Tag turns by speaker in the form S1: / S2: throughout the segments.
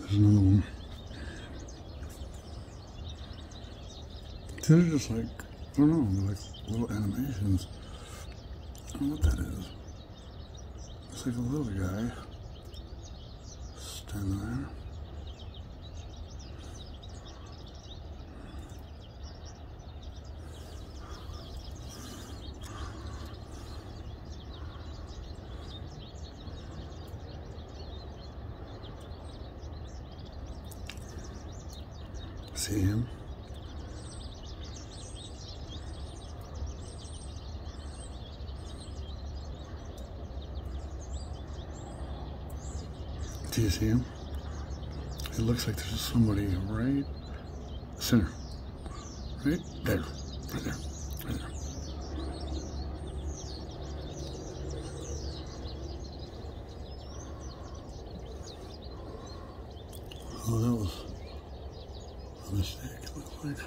S1: There's another one. These are just like, I don't know, they're like little animations. I don't know what that is. It's like a little guy standing there. See him? Do you see him? It looks like there's somebody right center. Right there. Right there. Right there. Oh, that was a mistake, it looks like.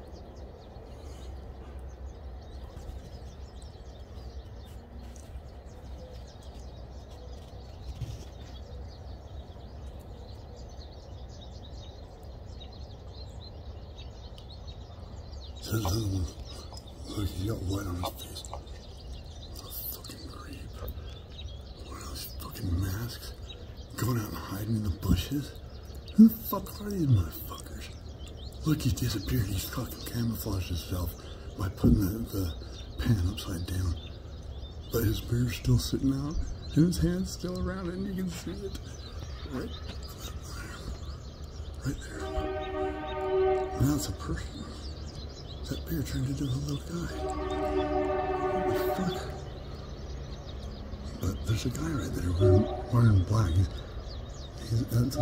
S1: There's another one. Look, he got white on his face. What a fucking creep. One of those fucking masks. Going out and hiding in the bushes. Who the fuck are these motherfuckers? Look, he disappeared. He's fucking camouflaged himself by putting the pan upside down. But his beard's still sitting out, and his hand's still around it, and you can see it. Right there. Right there. Now it's a person. That beard turned into a little guy. What the fuck? But there's a guy right there wearing black. That's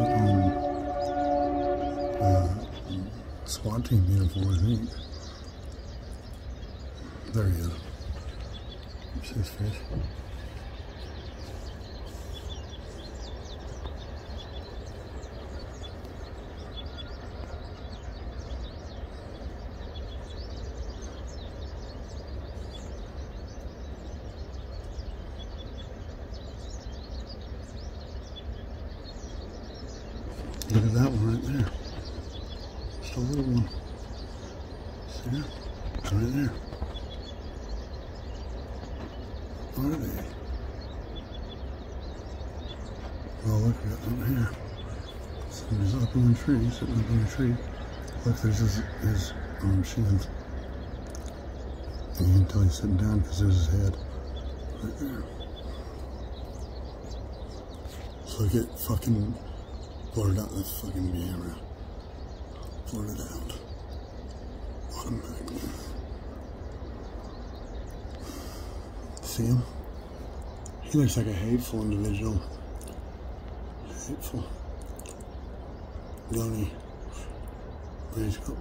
S1: SWAT team uniform, I think. There he is. See his face? Look at that one right there. Just a little one. See that? It's right there. What are they? Oh, look, we got something here. Somebody's up in the tree, sitting up in the tree. Look, there's his shins. And you can tell he's sitting down because there's his head. Right there. So I get fucking blurred out the fucking camera. Blurred it out. Automatically. See him? He looks like a hateful individual. Hateful. Lonely. He's got.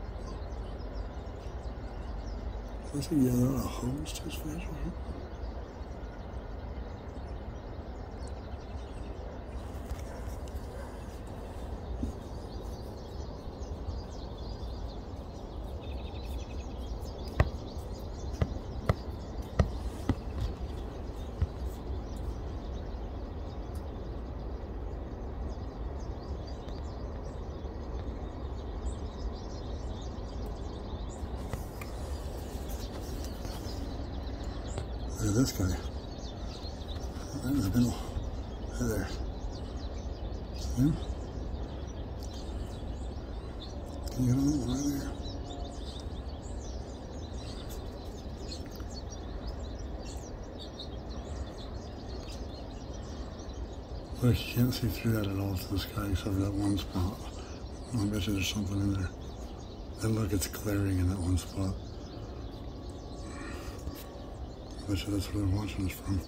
S1: What's he yelling out a hose to his face or something? Look at this guy. Right in the middle. Right there. See him? Can you get on that one right there? Look, you can't see through that at all to the sky except for that one spot. I bet you there's something in there. And look, it's glaring in that one spot. I bet you that's where they're watching us from.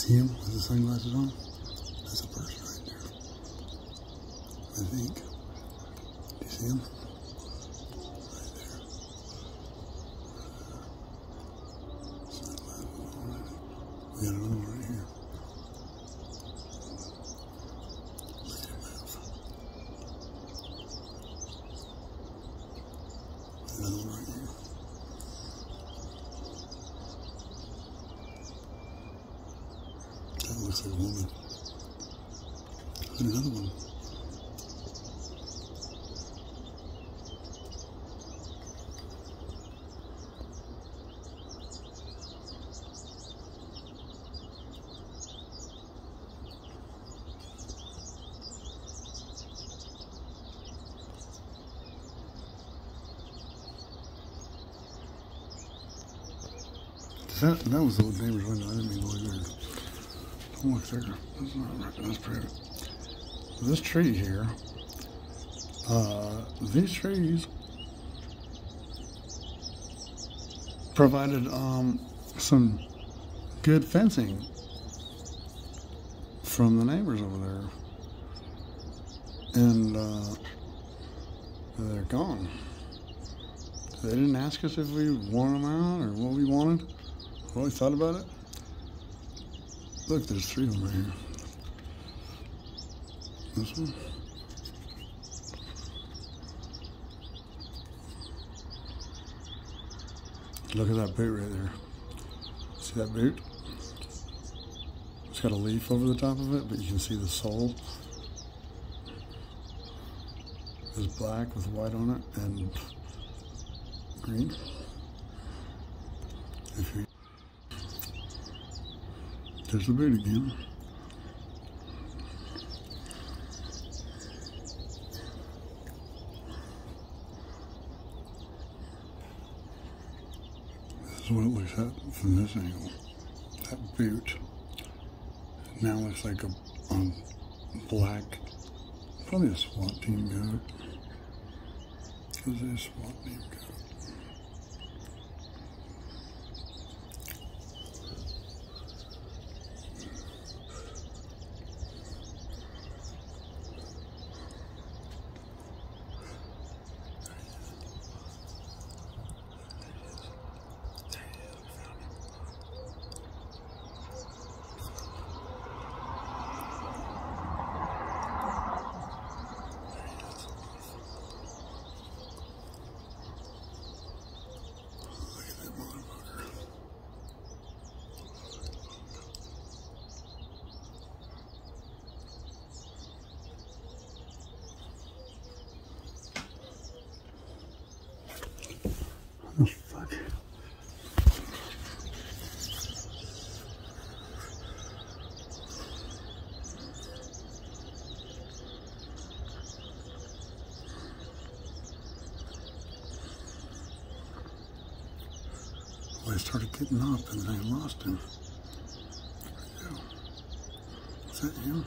S1: See him with the sunglasses on? That's a person right there. I think. Do you see him? Right there. Sunglasses on. We got another one right here. Look at him move. Another one right here. That looks like a woman. And another one. That was the old neighbor's window. I didn't mean to look there. Don't look there. That's not right. That's private. This tree here, these trees provided some good fencing from the neighbors over there. And they're gone. They didn't ask us if we wanted them out or what we wanted. What we thought about it. Look, there's 3 of them right here. This one. Look at that boot right there. See that boot? It's got a leaf over the top of it, but you can see the sole is black with white on it and green. If you There's the boot again. This is what it looks at from this angle. That boot now looks like a black, probably a SWAT team goat. Because it's a SWAT team goat. Oh, fuck. Well, I started getting up and then I lost him. There we go. Is that him?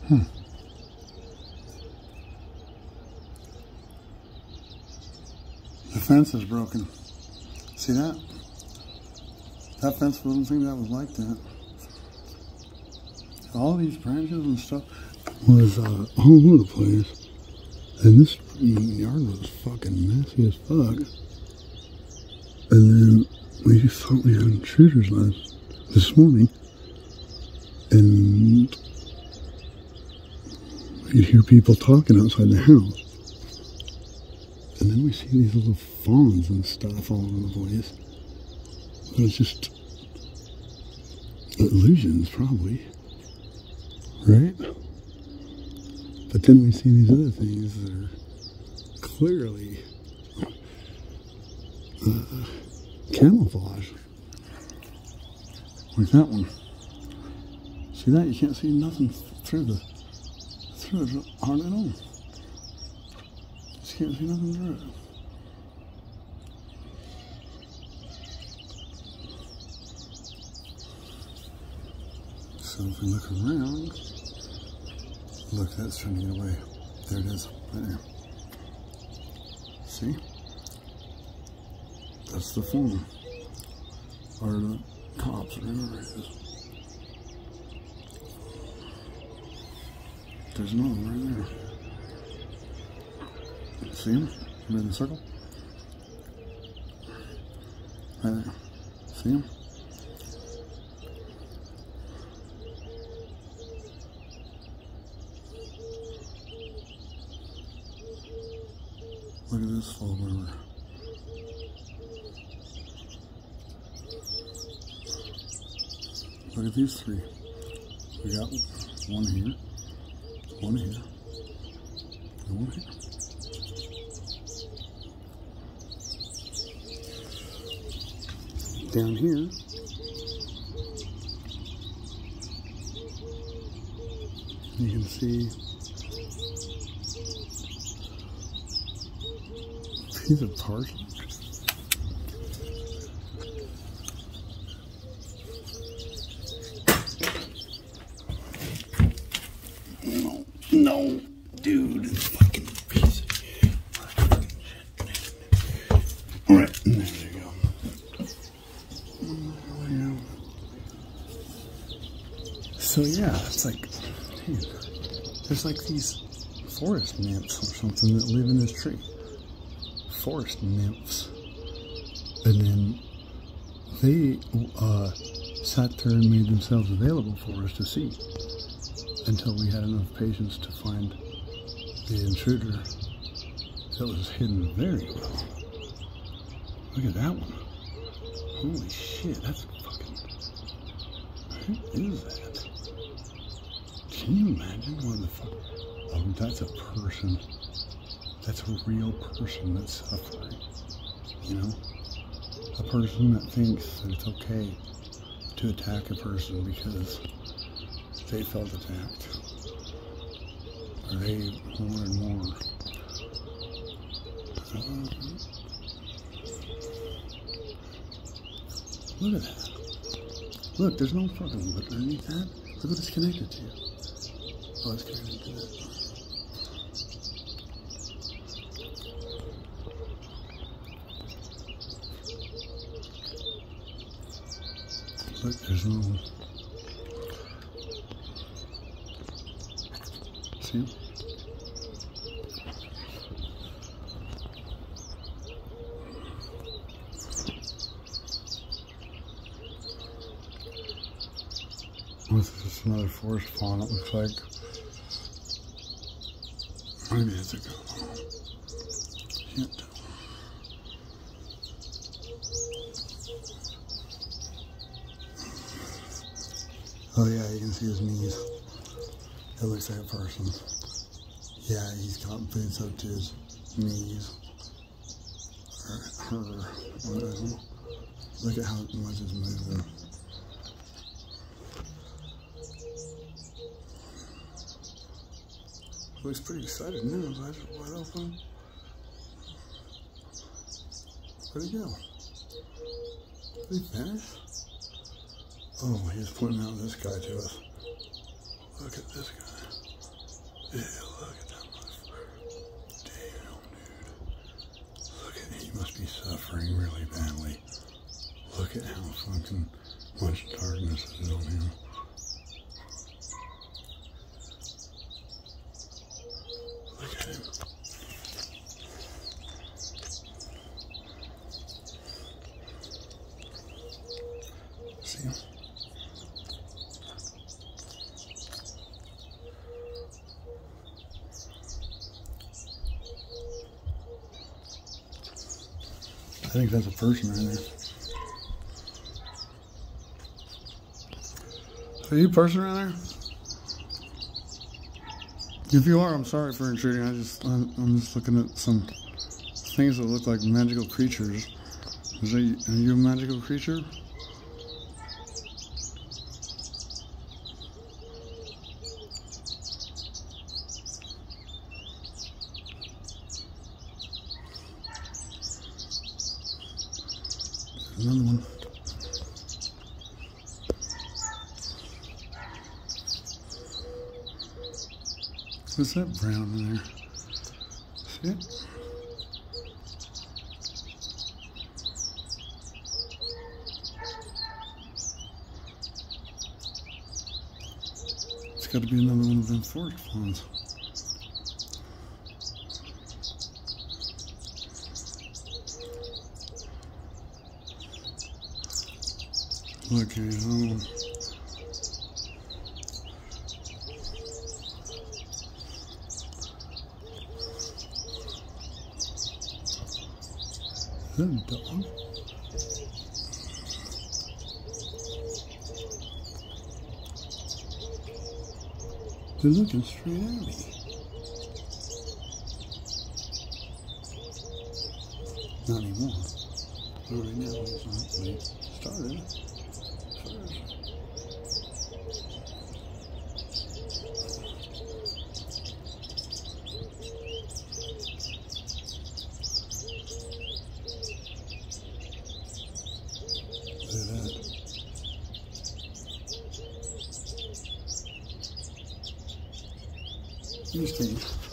S1: The fence is broken. See that? That fence wasn't think that was like that. All these branches and stuff was all over the place. And this yard was fucking messy as fuck. And then we just thought we had intruders this morning. And you'd hear people talking outside the house. And then we see these little fawns and stuff all over the place. But it's just illusions, probably. Right? But then we see these other things that are clearly camouflage. Like that one. See that? You can't see nothing through it hardly at all. Just can't see nothing through it. So if we look around, look, that's trying to get away. There it is, right there. See? That's the faun. Or the cops, or whatever it is. There's another one right there. See him? Right in the circle? Right there. See him? Look at this fall river. Look at these three. We got one here, one here, and one here. Down here, you can see these are parsons. No, dude, fucking piece of shit. Alright, there you go. So yeah, it's like, dude, there's like these forest nymphs or something that live in this tree. Forest nymphs. And then they sat there and made themselves available for us to see until we had enough patience to find the intruder that was hidden very well. Look at that one. Holy shit, that's fucking... Who is that? Can you imagine what the fuck? Oh, that's a person. That's a real person that's suffering. You know? A person that thinks that it's okay to attack a person because they felt attacked. Or they wanted more. Look at that. Look, there's no fucking wood underneath that. Look what it's connected to. Oh, it's connected to that. Look, there's no... See? This is just another forest faun, it looks like. Maybe it's a goat. Can't tell. Oh yeah, you can see his knees. It looks like a person. Yeah, he's got boots up to his knees. Or her. Look at how much it's moving. Looks pretty excited now. His eyes are wide open. Where'd he go? Did he vanish? Oh, he's pointing out this guy to us. Look at this guy. Yeah, look at that motherfucker. Damn, dude. Look at he must be suffering really badly. Look at how fucking much darkness is on him. Look at him. See him? I think that's a person right there. Are you a person right there? If you are, I'm sorry for intruding. I'm just looking at some things that look like magical creatures. Are you a magical creature? Another one. What's that brown in there? See it? It's got to be another one of them forest fawns. Okay, is that a dog? They're looking straight at me. Not anymore. But right now, it's not. They started. Look at that. Interesting.